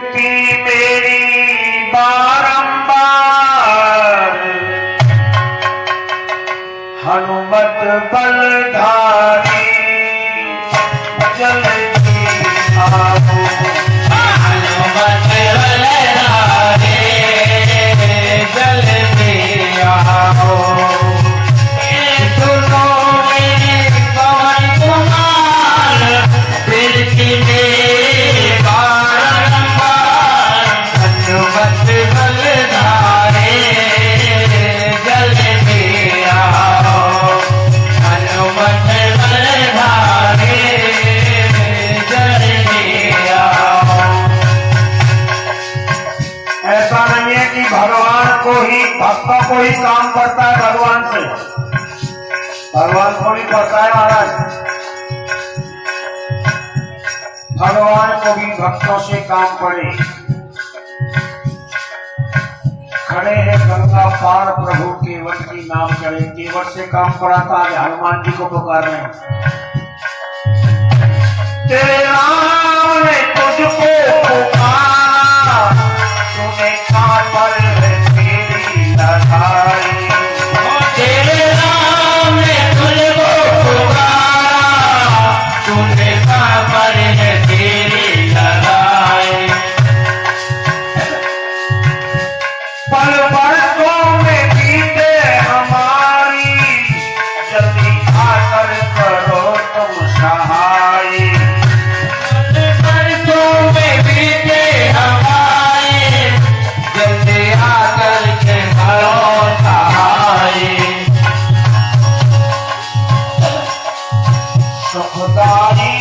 विनती मेरी बारंबार, हनुमत बलधारी जल्दी आओ। हनुमत बलधारी जल्दी आओ। सुनो मेरे पवन कुमार, विनती मेरी बारंबार, हनुमत बलधारी जल्दी आओ। हनुमत बलधारी जल्दी आओ। ऐसा नहीं है कि भगवान को ही, भक्तों को ही काम करता है भगवान से, भगवान को ही करता है महाराज। भगवान को भी भक्तों से काम पड़े। खड़े हैं गंगा पार प्रभु केवट की नाम करे, केवट से काम पड़ाता है। हनुमान जी को पुकार रहे हैं, तेरे नाम ने तुझको पुकारा, तूने कहाँ पर है तेरी लड़ाई। तेरे नाम ने तुझको पुकारा, तूने कहाँ पर है तेरी लड़ाई। पल बरसों में बीते हमारी, जल्दी आकर करो तुम सहाय। बरसों में बीते हमारे, जल्दी आकर के करो सहाय। सुखदाई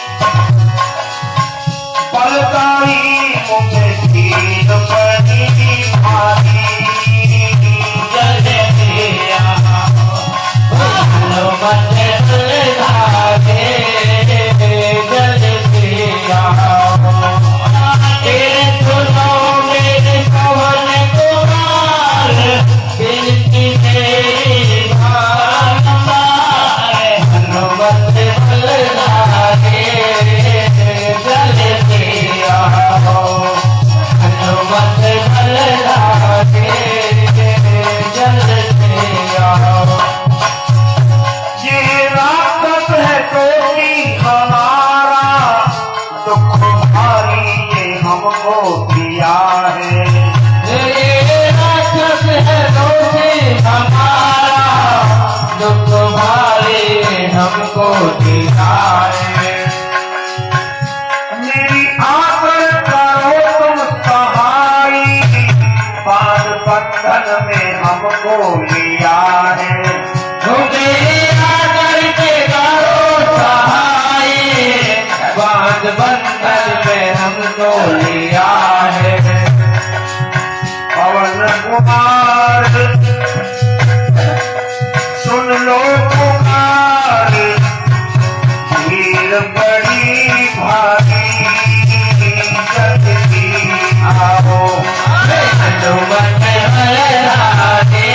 बलदाई मुझे दीन पड़ी भारी, जल्दी आओ। हनुमत बलधारी जल्दी आओ। तेरे सुनो मेरे पवन कुमार, विनती मेरी बारंबार, हनुमत बलधारी जल्दी आओ। हनुमत बलधारी जल्दी आओ। ये राक्षस है कोई हमारा, दुख भारी ये हमको दिया है। ये राक्षस है दोषी हमारा, दुख भारी हमको दिया है। मेरी आकर करो तुम सहाय, बांध बंधन में हमको लिया है। मुझे आकर के करो सहाय, बांध बंधन में हमको लिया है। पवन कुमार सुन लो पुकार, भीड़ बड़ी भारी जल्दी आओ। हनुमत बलधारी